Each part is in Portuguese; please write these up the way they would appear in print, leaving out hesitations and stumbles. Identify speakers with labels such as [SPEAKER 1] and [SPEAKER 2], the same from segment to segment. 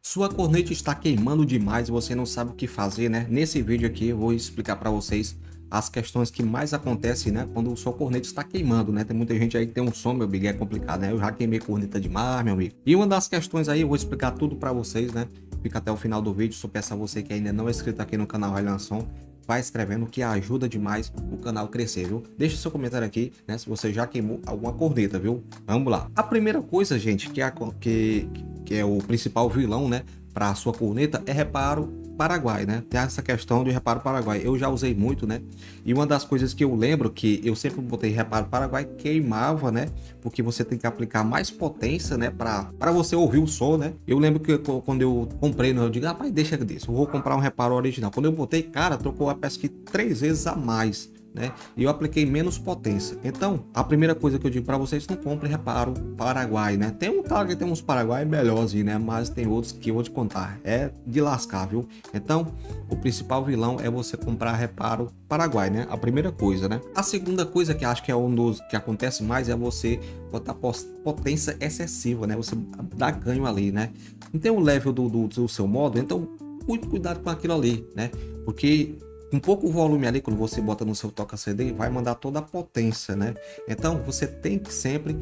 [SPEAKER 1] Sua corneta está queimando demais e você não sabe o que fazer, né? Nesse vídeo aqui eu vou explicar para vocês as questões que mais acontecem, né? Quando o seu corneta está queimando, né? Tem muita gente aí que tem um som, meu amigo, é complicado, né? Eu já queimei corneta demais, meu amigo. E uma das questões aí, eu vou explicar tudo para vocês, né? Fica até o final do vídeo. Só peço a você que ainda não é inscrito aqui no canal Railanson, vai escrevendo que ajuda demais o canal crescer, viu? Deixa seu comentário aqui, né? Se você já queimou alguma corneta, viu? Vamos lá. A primeira coisa, gente, que é o principal vilão, né, para a sua corneta é reparo Paraguai, né? Tem essa questão de reparo Paraguai. Eu já usei muito, né? E uma das coisas que eu lembro que eu sempre botei reparo Paraguai queimava, né? Porque você tem que aplicar mais potência, né? Para você ouvir o som, né? Eu lembro que quando eu comprei, eu digo, rapaz, deixa disso, eu vou comprar um reparo original. Quando eu botei, cara, trocou a peça que 3 vezes a mais, né? E eu apliquei menos potência. Então, a primeira coisa que eu digo para vocês, não compre reparo Paraguai, né? Tem um cara que tem uns Paraguai melhores, né? Mas tem outros que eu vou te contar, é de lascar, viu? Então, o principal vilão é você comprar reparo Paraguai, né? A primeira coisa, né? A segunda coisa que acho que é um dos que acontece mais é você botar potência excessiva, né? Você dá ganho ali, né? Não tem o level do seu modo, então muito cuidado com aquilo ali, né? Porque um pouco volume ali, quando você bota no seu toca CD, vai mandar toda a potência, né? Então você tem que sempre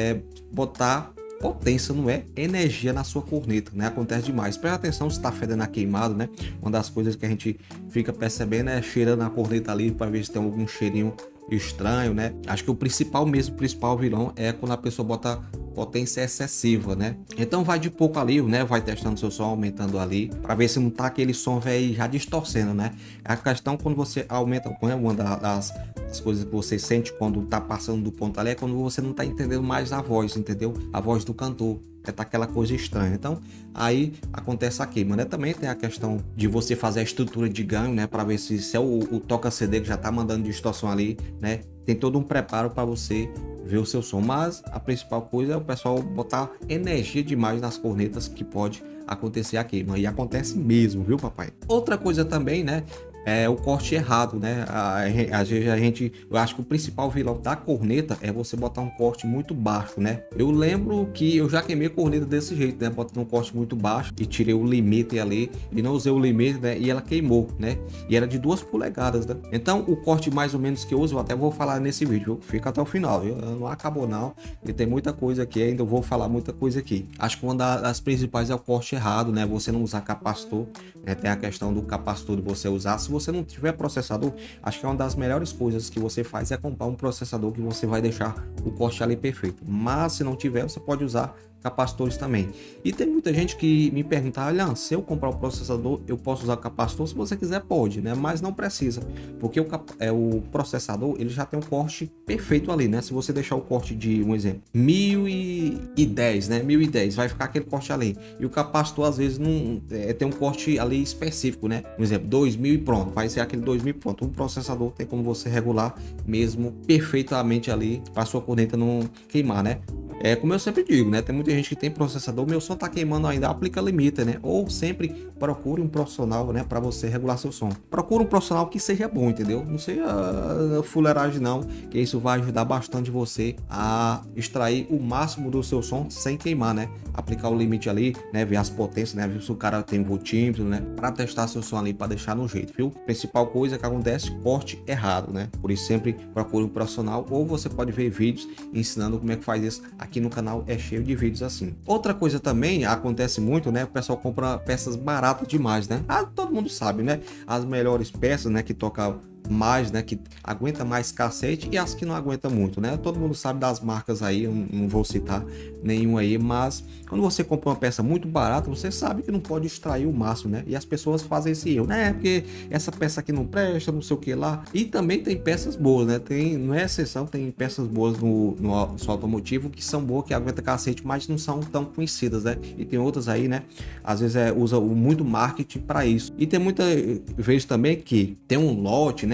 [SPEAKER 1] botar potência, não é energia na sua corneta, né? Acontece demais. Presta atenção se está fedendo a queimado, né? Uma das coisas que a gente fica percebendo é cheirando a corneta ali para ver se tem algum cheirinho estranho, né? Acho que o principal vilão é quando a pessoa bota potência excessiva, né? Então vai de pouco ali, né? Vai testando seu som, aumentando ali, para ver se não tá aquele som velho já distorcendo, né? A questão quando você aumenta, uma das coisas que você sente quando tá passando do ponto ali é quando você não tá entendendo mais a voz, entendeu? A voz do cantor. Tá aquela coisa estranha. Então aí acontece a queima, né? Também tem a questão de você fazer a estrutura de ganho, né? Para ver se é o toca CD que já tá mandando distorção ali, né? Tem todo um preparo para você ver o seu som, mas a principal coisa é o pessoal botar energia demais nas cornetas, que pode acontecer a queima, e acontece mesmo, viu, papai? Outra coisa também, né, é o corte errado, né? Às vezes eu acho que o principal vilão da corneta é você botar um corte muito baixo, né? Eu lembro que eu já queimei corneta desse jeito, né? Botando um corte muito baixo e tirei o limite ali e não usei o limite, né? E ela queimou, né? E era de 2 polegadas, né? Então o corte mais ou menos que eu uso, eu até vou falar nesse vídeo, fica até o final, viu? Não acabou não, e tem muita coisa aqui, ainda vou falar muita coisa aqui. Acho que uma das principais é o corte errado, né? Você não usar capacitor, né? Tem a questão do capacitor de você usar. Se você não tiver processador, acho que é uma das melhores coisas que você faz é comprar um processador que você vai deixar o corte ali perfeito. Mas se não tiver, você pode usar capacitores também. E tem muita gente que me pergunta, olha, se eu comprar o processador, eu posso usar capacitor? Se você quiser, pode, né? Mas não precisa, porque o processador, ele já tem um corte perfeito ali, né? Se você deixar o corte de, um exemplo, 1010, né? 1010, vai ficar aquele corte ali. E o capacitor, às vezes, não tem um corte ali específico, né? Um exemplo, 2000 e pronto, vai ser aquele 2000 e pronto. O processador tem como você regular mesmo perfeitamente ali, para sua corneta não queimar, né? É como eu sempre digo, né? Tem muita gente que tem processador, meu som tá queimando ainda, aplica limite, né? Ou sempre procure um profissional, né? Para você regular seu som. Procure um profissional que seja bom, entendeu? Não seja fuleiragem não, que isso vai ajudar bastante você a extrair o máximo do seu som sem queimar, né? Aplicar o limite ali, né? Ver as potências, né? Ver se o cara tem voltímetro, né? Para testar seu som ali, para deixar no jeito, viu? Principal coisa que acontece, corte errado, né? Por isso sempre procure um profissional, ou você pode ver vídeos ensinando como é que faz isso. Aqui no canal é cheio de vídeos assim. Outra coisa também acontece muito, né? O pessoal compra peças baratas demais, né? Todo mundo sabe, né? As melhores peças, né? Que toca mais, né, que aguenta mais cacete, e as que não aguenta muito, né? Todo mundo sabe das marcas aí, eu não vou citar nenhum aí, mas quando você compra uma peça muito barata, você sabe que não pode extrair o máximo, né? E as pessoas fazem esse erro, né? Porque essa peça aqui não presta, não sei o que lá. E também tem peças boas, né? Não é exceção, tem peças boas no automotivo que são boas, que aguenta cacete, mas não são tão conhecidas, né? E tem outras aí, né? Às vezes usa muito marketing para isso. E tem muita vez também que tem um lote, né?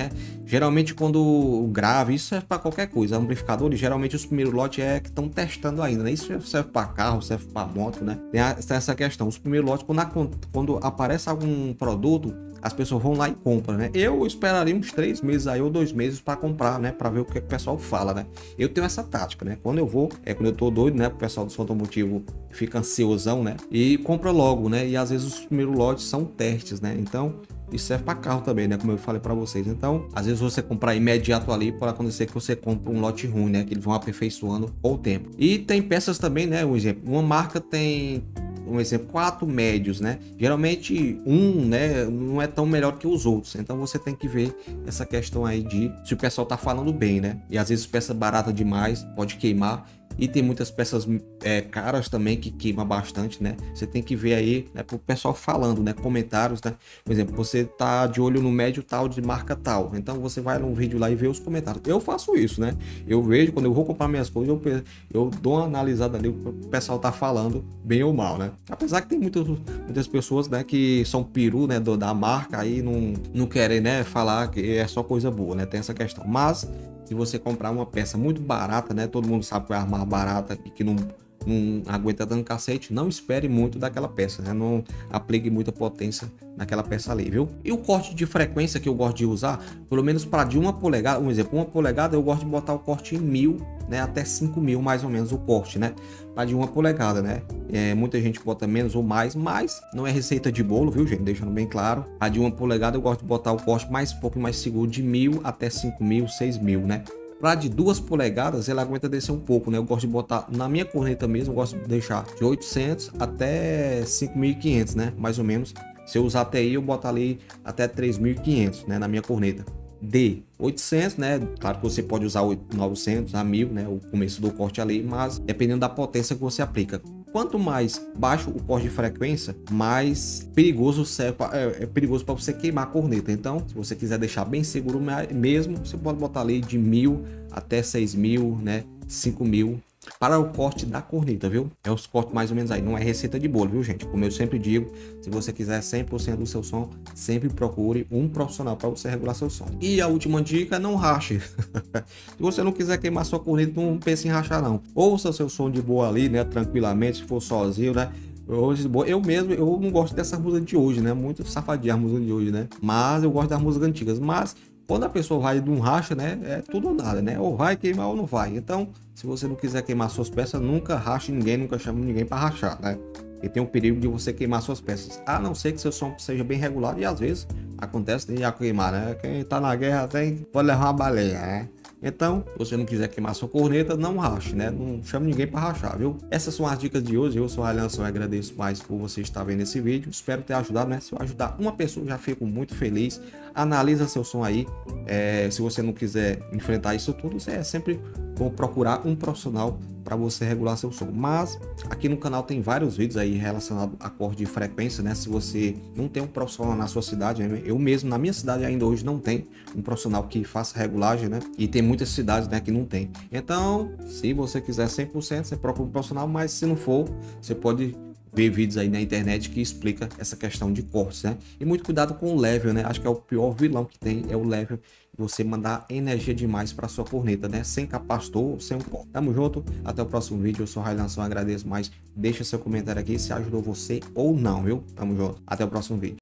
[SPEAKER 1] né? Geralmente quando o grave, isso é para qualquer coisa, amplificadores, geralmente os primeiros lotes é que estão testando ainda, né? Isso serve para carro, serve para moto, né? Tem essa questão, os primeiros lotes, quando aparece algum produto, as pessoas vão lá e compram, né? Eu esperaria uns 3 meses aí ou 2 meses para comprar, né? Para ver o que o pessoal fala, né? Eu tenho essa tática, né? Quando eu vou, quando eu tô doido, né? O pessoal do som automotivo fica ansiosão, né? E compra logo, né? E às vezes os primeiros lotes são testes, né? Então isso serve para carro também, né? Como eu falei para vocês. Então, às vezes você comprar imediato ali, pode acontecer que você compra um lote ruim, né? Que eles vão aperfeiçoando com o tempo. E tem peças também, né? Um exemplo, uma marca tem, um exemplo, 4 médios, né? Geralmente né, não é tão melhor que os outros. Então você tem que ver essa questão aí de se o pessoal tá falando bem, né? E às vezes peça barata demais pode queimar. E tem muitas peças caras também que queima bastante, né? Você tem que ver aí, né, pro pessoal falando, né? Comentários, né? Por exemplo, você tá de olho no médio tal de marca tal. Então você vai no vídeo lá e vê os comentários. Eu faço isso, né? Eu vejo, quando eu vou comprar minhas coisas, eu dou uma analisada ali, o pessoal tá falando bem ou mal, né? Apesar que tem muitas pessoas, né, que são peru, né, da marca, aí não querem, né, falar que é só coisa boa, né? Tem essa questão. Mas se você comprar uma peça muito barata, né? Todo mundo sabe que é uma barata e que não aguenta dando cacete, não espere muito daquela peça, né? Não aplique muita potência naquela peça ali, viu? E o corte de frequência que eu gosto de usar, pelo menos para de 1 polegada, um exemplo, 1 polegada eu gosto de botar o corte em 1000, né? Até 5000 mais ou menos o corte, né? Para de 1 polegada, né? Muita gente bota menos ou mais, mas não é receita de bolo, viu, gente? Deixando bem claro. A de 1 polegada eu gosto de botar o corte mais pouco mais seguro de 1000 até 5000, 6000, né? Para de 2 polegadas, ela aguenta descer um pouco, né? Eu gosto de botar na minha corneta mesmo, eu gosto de deixar de 800 até 5.500, né? Mais ou menos. Se eu usar até aí, eu boto ali até 3.500, né? Na minha corneta. De 800, né? Claro que você pode usar 900 a 1000, né? O começo do corte ali, mas dependendo da potência que você aplica. Quanto mais baixo o corte de frequência, mais perigoso é perigoso para você queimar a corneta. Então, se você quiser deixar bem seguro mesmo, você pode botar ali de 1000 até 6000, né? 5000 para o corte da corneta, viu? É os cortes mais ou menos aí, não é receita de bolo, viu, gente? Como eu sempre digo, se você quiser 100% do seu som, sempre procure um profissional para você regular seu som. E a última dica, não rache. Se você não quiser queimar sua corneta, não pense em rachar não. Ouça seu som de boa ali, né, tranquilamente, se for sozinho, né? Eu mesmo, eu não gosto dessa música de hoje, né? Muito safadinha a música de hoje, né? Mas eu gosto das músicas antigas, mas quando a pessoa vai de um racha, né? É tudo ou nada, né? Ou vai queimar ou não vai. Então, se você não quiser queimar suas peças, nunca rache ninguém, nunca chame ninguém para rachar, né? E tem o perigo de você queimar suas peças. A não ser que seu som seja bem regulado e às vezes acontece de queimar, né? Quem tá na guerra pode levar uma baleia, né? Então, se você não quiser queimar sua corneta, não rache, né? Não chame ninguém para rachar, viu? Essas são as dicas de hoje. Eu sou o Raylanson e agradeço mais por você estar vendo esse vídeo. Espero ter ajudado, né? Se eu ajudar uma pessoa, já fico muito feliz. Analisa seu som aí. Se você não quiser enfrentar isso tudo, você é sempre bom procurar um profissional para você regular seu som. Mas aqui no canal tem vários vídeos aí relacionados a corte de frequência, né? Se você não tem um profissional na sua cidade, né? Eu mesmo na minha cidade ainda hoje não tem um profissional que faça regulagem, né? E tem muitas cidades, né, que não tem. Então, se você quiser 100%, você procura um profissional, mas se não for, você pode ver vídeos aí na internet que explica essa questão de cortes, né? E muito cuidado com o level, né? Acho que é o pior vilão que tem, é o level. Você mandar energia demais para sua corneta, né? Sem capacitor, sem um corte. Tamo junto, até o próximo vídeo. Eu sou o Raylanson, agradeço mais. Deixa seu comentário aqui se ajudou você ou não, viu? Tamo junto, até o próximo vídeo.